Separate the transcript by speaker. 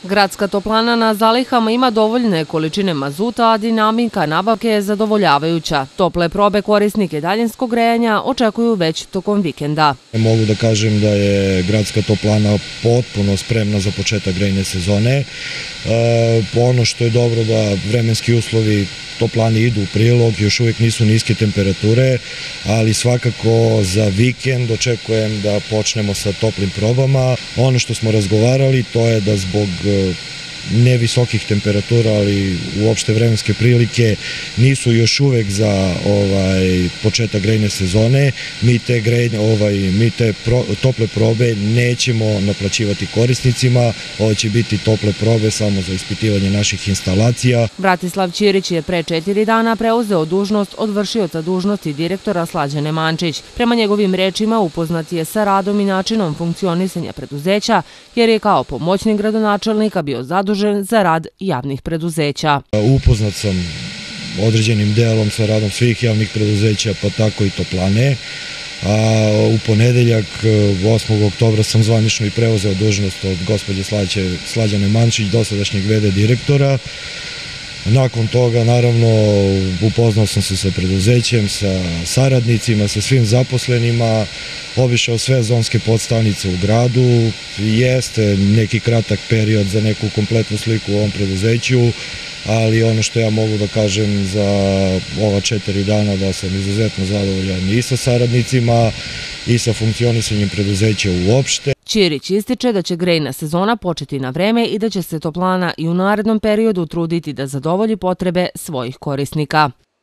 Speaker 1: Gradska toplana na zalihama ima dovoljne količine mazuta, a dinamika nabavke je zadovoljavajuća. Tople probe korisnike daljinskog grejanja očekuju već tokom vikenda.
Speaker 2: Mogu da kažem da je gradska toplana potpuno spremna za početak grejne sezone. Ono što je dobro da vremenski uslovi toplani idu u prilog, još uvijek nisu niske temperature, ali svakako za vikend očekujem da počnemo sa toplim probama. Ono što smo razgovarali to je da zbog nevisokih temperatura, ali uopšte vremenske prilike nisu još uvek za početak grejne sezone. Mi te tople probe nećemo naplaćivati korisnicima. Ovo će biti tople probe samo za ispitivanje naših instalacija.
Speaker 1: Bratislav Ćirić je pre 4 dana preuzeo dužnost od vršioca dužnosti direktora Slađane Mančić. Prema njegovim rečima upoznat je sa radom i načinom funkcionisanja preduzeća, jer je kao pomoćnik gradonačelnika bio zadužen za rad javnih preduzeća.
Speaker 2: Upoznat sam određenim delom sa radom svih javnih preduzeća, pa tako i toplane. U ponedeljak, 8. oktobra, sam zvanično i preuzeo dužnost od gospođe Slađane Mančić, dosadašnjeg v.d. direktora. Nakon toga, naravno, upoznao sam se sa preduzećem, sa saradnicima, sa svim zaposlenima, obišao sve zonske podstanice u gradu. Jeste neki kratak period za neku kompletnu sliku u ovom preduzeću, ali ono što ja mogu da kažem za ova 4 dana da sam izuzetno zadovoljan i sa saradnicima i sa funkcionisanjem preduzeća uopšte.
Speaker 1: Ćirić ističe da će grejna sezona početi na vreme i da će se toplana i u narednom periodu truditi da zadovolji potrebe svojih korisnika.